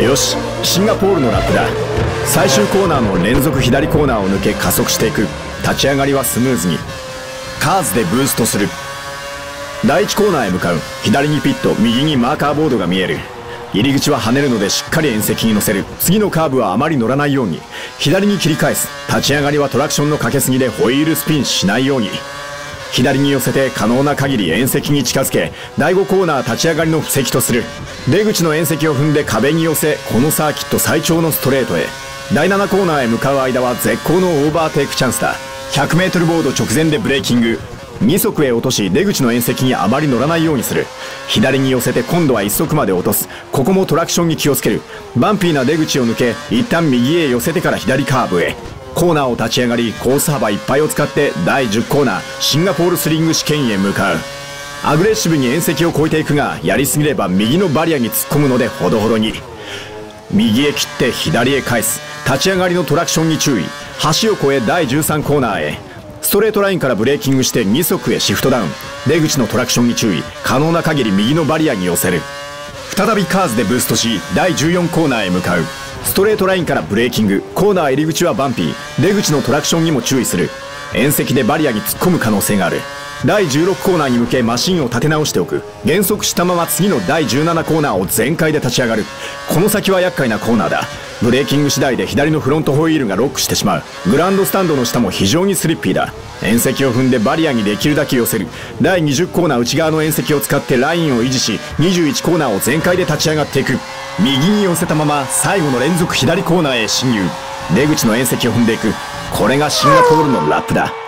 よし、シンガポールのラップだ。最終コーナーの連続左コーナーを抜け加速していく。立ち上がりはスムーズに。カーズでブーストする。第1コーナーへ向かう。左にピット、右にマーカーボードが見える。入り口は跳ねるのでしっかり縁石に乗せる。次のカーブはあまり乗らないように左に切り返す。立ち上がりはトラクションのかけすぎでホイールスピンしないように左に寄せて可能な限り縁石に近づけ、第5コーナー立ち上がりの布石とする。出口の縁石を踏んで壁に寄せ、このサーキット最長のストレートへ。第7コーナーへ向かう間は絶好のオーバーテイクチャンスだ。 100m ボード直前でブレーキング。2足へ落とし、出口の縁石にあまり乗らないようにする。左に寄せて今度は1足まで落とす。ここもトラクションに気をつける。バンピーな出口を抜け、一旦右へ寄せてから左カーブへ。コーナーを立ち上がり、コース幅いっぱいを使って第10コーナーシンガポールスリング試験へ向かう。アグレッシブに縁石を越えていくが、やりすぎれば右のバリアに突っ込むのでほどほどに。右へ切って左へ返す。立ち上がりのトラクションに注意。橋を越え第13コーナーへ。ストレートラインからブレーキングして2足へシフトダウン。出口のトラクションに注意。可能な限り右のバリアに寄せる。再びカーズでブーストし、第14コーナーへ向かう。ストレートラインからブレーキング。コーナー入り口はバンピー。出口のトラクションにも注意する。縁石でバリアに突っ込む可能性がある。第16コーナーに向けマシンを立て直しておく。減速したまま次の第17コーナーを全開で立ち上がる。この先は厄介なコーナーだ。ブレーキング次第で左のフロントホイールがロックしてしまう。グランドスタンドの下も非常にスリッピーだ。縁石を踏んでバリアにできるだけ寄せる。第20コーナー内側の縁石を使ってラインを維持し、21コーナーを全開で立ち上がっていく。右に寄せたまま最後の連続左コーナーへ進入。出口の縁石を踏んでいく。これがシンガポールのラップだ。